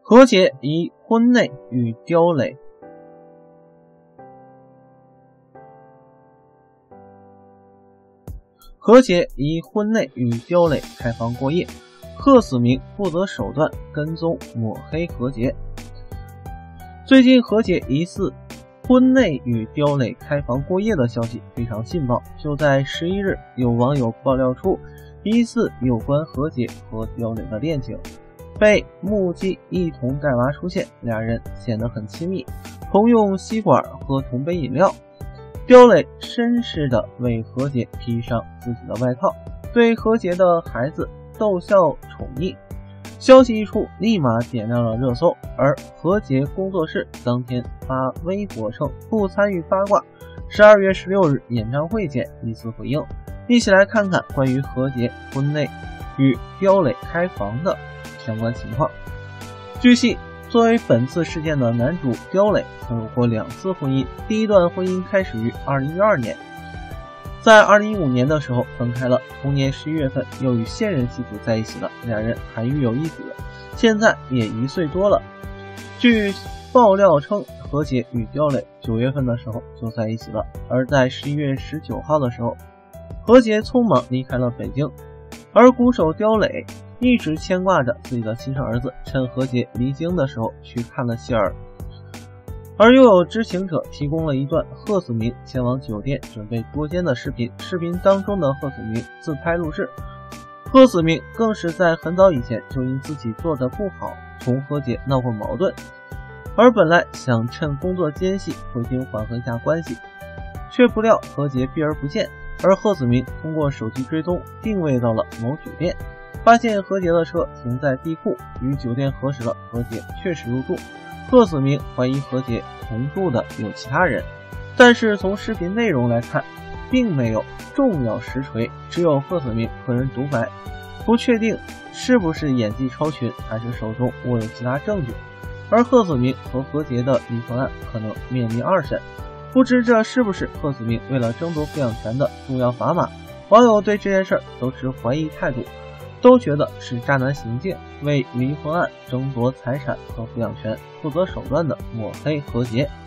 和解疑婚内与刁磊。和解疑婚内与刁磊开房过夜，贺子铭不择手段跟踪抹黑和解。最近和解疑似婚内与刁磊开房过夜的消息非常劲爆，就在11日，有网友爆料出疑似有关和解和刁磊的恋情，被目击一同带娃出现，俩人显得很亲密，同用吸管喝同杯饮料。刁磊绅士地为和解披上自己的外套，对和解的孩子逗笑宠溺。消息一出，立马点亮了热搜，而和解工作室当天发微博称不参与八卦，12月16日演唱会见一次回应。一起来看看关于和解婚内与刁磊开房的相关情况。据悉，作为本次事件的男主刁磊曾有过2次婚姻，第一段婚姻开始于2012年，在2015年的时候分开了，同年11月份又与现任妻子在一起了，两人还育有一子，现在也1岁多了。据爆料称，和解与刁磊9月份的时候就在一起了，而在11月19号的时候，和解匆忙离开了北京，而鼓手刁磊一直牵挂着自己的亲生儿子，趁和解离京的时候去看了希尔。而又有知情者提供了一段贺子铭前往酒店准备捉奸的视频，视频当中的贺子铭自拍录制，贺子铭更是在很早以前就因自己做得不好同和解闹过矛盾，而本来想趁工作间隙回京缓和一下关系，却不料和解避而不见。而贺子铭通过手机追踪定位到了某酒店，发现和解的车停在地库，与酒店核实了和解确实入住。贺子铭怀疑和解同住的有其他人，但是从视频内容来看，并没有重要实锤，只有贺子铭个人独白，不确定是不是演技超群，还是手中握有其他证据。而贺子铭和和解的离婚案可能面临2审，不知这是不是贺子铭为了争夺抚养权的重要砝码。网友对这件事都持怀疑态度，都觉得是渣男行径，为离婚案争夺财产和抚养权不择手段的抹黑和解。